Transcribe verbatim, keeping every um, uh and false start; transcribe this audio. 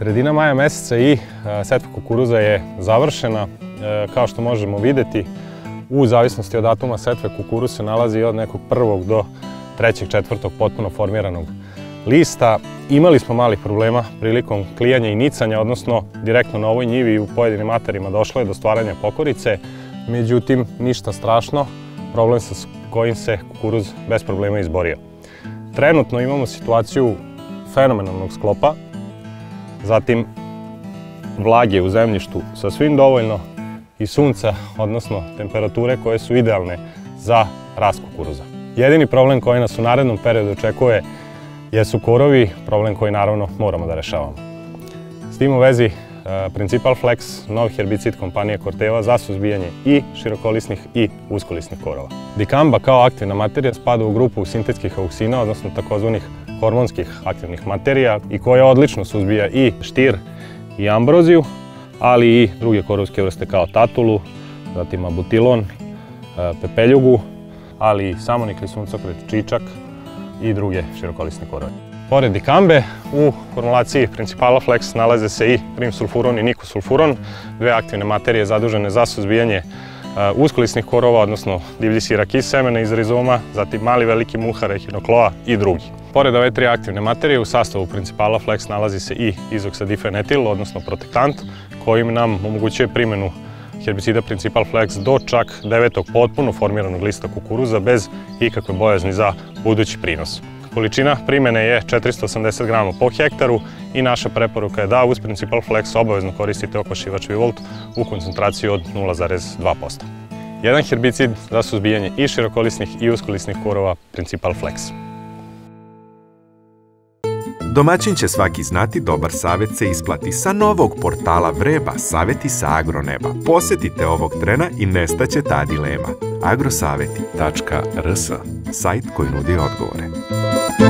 Sredina maja meseca i setva kukuruza je završena. Kao što možemo videti, u zavisnosti od datuma setve kukuruz se nalazi od nekog prvog do trećeg, četvrtog potpuno formiranog lista. Imali smo malih problema prilikom klijanja i nicanja, odnosno direktno na ovoj njivi i u pojedinim materima došlo je do stvaranja pokorice. Međutim, ništa strašno, problem sa kojim se kukuruz bez problema izborio. Trenutno imamo situaciju fenomenalnog sklopa, zatim vlage u zemljištu sasvim dovoljno i sunca, odnosno temperature koje su idealne za rast kukuruza. Jedini problem koji nas u narednom periodu očekuje jesu korovi, problem koji naravno moramo da rešavamo. S tim u vezi Principal Flex, novi herbicid kompanije Corteva za suzbijanje i širokolisnih i uskolisnih korova. Dicamba kao aktivna materija spada u grupu sintetskih auksina, odnosno takozvanih hormonskih aktivnih materija i koja odlično suzbija i štir i ambroziju, ali i druge korovske vrste kao tatulu, zatim abutilon, pepeljugu, ali i samonikli, suncokret, čičak i druge širokolisne korove. Pored Dicambe, u formulaciji Principala Flex nalaze se i primsulfuron i nikosulfuron, dve aktivne materije zadužene za suzbijanje uskolisnih korova, odnosno divlji sirak iz semena, iz rizoma, zatim mali veliki muhar, echinokloa i drugi. Pored ove tri aktivne materije, u sastavu Principala Flex nalazi se i izoksadifenetil, odnosno protektant, kojim nam omogućuje primjenu herbicida Principal Flex do čak devetog potpuno formiranog lista kukuruza bez ikakve bojazni za budući prinos. Količina primjene je četiristo osamdeset grama po hektaru i naša preporuka je da uz Principal Flex obavezno koristite okošivač Vivolt u koncentraciji od nula zarez dva posto. Jedan herbicid za suzbijanje i širokolisnih i uskolisnih korova Principal Flex. Domaćin će svaki znati, dobar savjet se isplati. Sa novog portala Vreba, savjeti sa agroneba. Posjetite ovog trena i nestaće ta dilema. agrosaveti tačka rs, sajt koji nudi odgovore.